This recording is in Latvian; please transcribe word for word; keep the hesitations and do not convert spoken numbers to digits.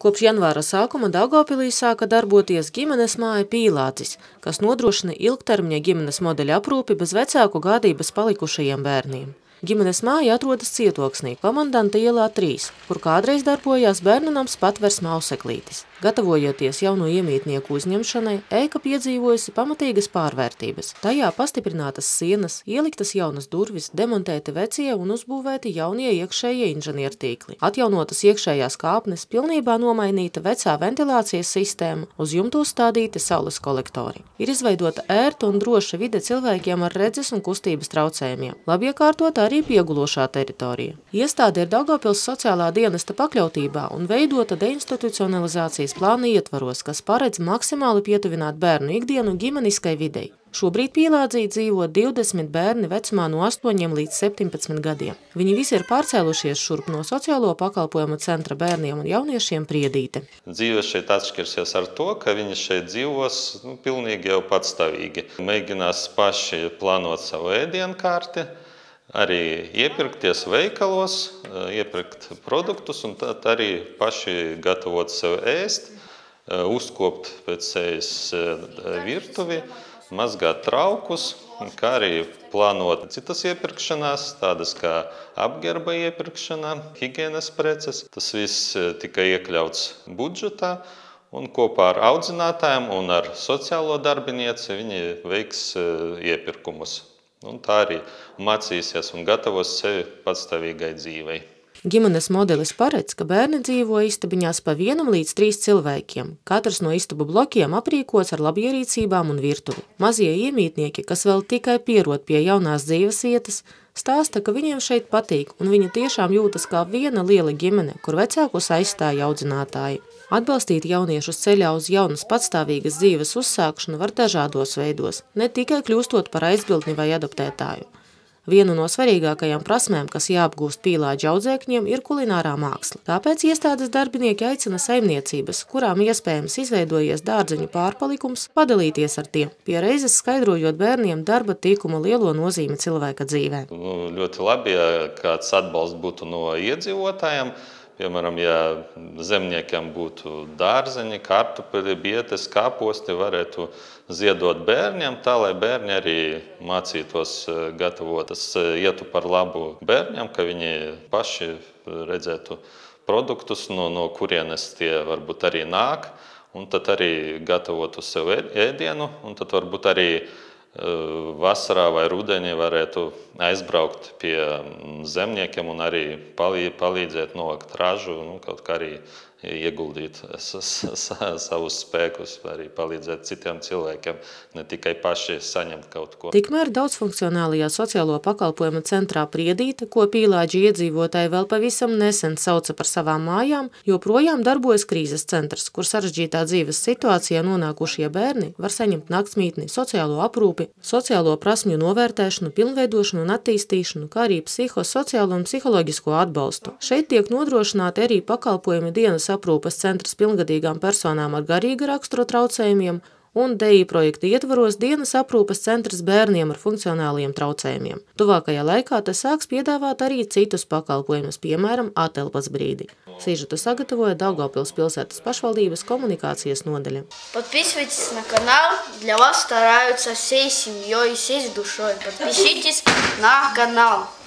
Kopš janvāra sākuma Daugavpilī sāka darboties ģimenes māja Pīlācis, kas nodrošina ilgtermiņa ģimenes modeļa aprūpi bez vecāku gādības palikušajiem bērniem. Ģimenes māja atrodas Cietoksnī, Komandanta ielā trīs, kur kādreiz darbojās bērnu nams Patversme Auseklītis. Gatavojoties jauno iemītnieku uzņemšanai, ēka piedzīvojusi pamatīgas pārvērtības. Tajā pastiprinātas sienas, ieliktas jaunas durvis, demontēti vecie un uzbūvēti jaunie iekšējie inženiertīkli. Atjaunotas iekšējās kāpnes, pilnībā nomainīta vecā ventilācijas sistēma, uz jumtu uzstādīti saules kolektori. Ir izveidota ērta un droša vide cilvēkiem ar redzes un kustības traucējumiem. Labi iekārtota arī piegulošā teritorija. Iestāde ir Daugavpils sociālā dienesta pakļautībā un veidota deinstitucionalizācijas plāna ietvaros, kas paredz maksimāli pietuvināt bērnu ikdienu ģimeniskai videi. Šobrīd Pīlādzī dzīvo divdesmit bērni vecumā no astoņiem līdz septiņpadsmit gadiem. Viņi visi ir pārcēlušies šurp no sociālo pakalpojumu centra bērniem un jauniešiem Priedīte. Dzīve šeit atšķirsies ar to, ka viņi šeit dzīvos nu, pilnīgi jau patstāvīgi. Mēģinās paši plānot savu ēdienkarti, arī iepirkties veikalos, iepirkt produktus un tad arī paši gatavot sev ēst, uzkopt pēc sejas virtuvi, mazgāt traukus, kā arī plānot citas iepirkšanās, tādas kā apģērba iepirkšana, higienas preces. Tas viss tika iekļauts budžetā un kopā ar audzinātājiem un ar sociālo darbinieci viņi veiks iepirkumus. Un tā arī mācīsies un gatavos sevi patstāvīgai dzīvei. Ģimenes modelis paredz, ka bērni dzīvo istabiņās pa vienam līdz trīs cilvēkiem. Katrs no istabu blokiem aprīkots ar labierīcībām un virtuvi. Mazie iemītnieki, kas vēl tikai pierod pie jaunās dzīves vietas, stāsta, ka viņiem šeit patīk un viņi tiešām jūtas kā viena liela ģimene, kur vecākus aizstāja audzinātāji. Atbalstīt jauniešus ceļā uz jaunas patstāvīgas dzīves uzsākšanu var dažādos veidos, ne tikai kļūstot par aizbildni vai adoptētāju. Viena no svarīgākajām prasmēm, kas jāapgūst pīlāģu audzēkņiem, ir kulinārā māksla. Tāpēc iestādes darbinieki aicina saimniecības, kurām iespējams izveidojies dārzeņu pārpalikums, padalīties ar tiem, pie reizes skaidrojot bērniem darba tikuma lielo nozīmi cilvēka dzīvē. Nu, ļoti labi, ja kāds atbalsts būtu no iedzīvotājiem. Piemēram, ja zemniekiem būtu dārzeņi, kartupeļi, bietes, kāposti, varētu ziedot bērniem, tā lai bērni arī mācītos gatavot. Tas ietu par labu bērniem, ka viņi paši redzētu produktus, no, no kurienes tie varbūt arī nāk, un tad arī gatavotu sev ēdienu, un tad varbūt arī vasarā vai rudenī varētu aizbraukt pie zemniekiem un arī palīdzēt novākt ražu, nu, kaut kā arī ieguldīt savus spēkus, arī palīdzēt citiem cilvēkiem, ne tikai paši saņemt kaut ko. Tikmēr daudzfunkcionālajā sociālo pakalpojumu centrā Priedīte, ko pīlāģi iedzīvotāji vēl pavisam nesen sauca par savām mājām, joprojām darbojas krīzes centrs, kur sarežģītā dzīves situācijā nonākušie bērni var saņemt naktsmītni, sociālo aprūpi, sociālo prasmju novērtēšanu, pilnveidošanu un attīstīšanu, kā arī psihosociālo un psiholoģisko atbalstu. Šeit tiek nodrošināti arī pakalpojumi dienas aprūpes centrs pilngadīgām personām ar garīga rakstura traucējumiem un D I projekta ietvaros dienas aprūpes centrs bērniem ar funkcionāliem traucējumiem. Tuvākajā laikā te sāks piedāvāt arī citus pakalpojumus, piemēram, atelpas brīdi. Сюжету sagatavoja Daugavpils pilsētas pašvaldības коммуникацijas nodaļа. Подписывайтесь на канал, для вас стараются всей семьей, всей душой. Подпишитесь на канал.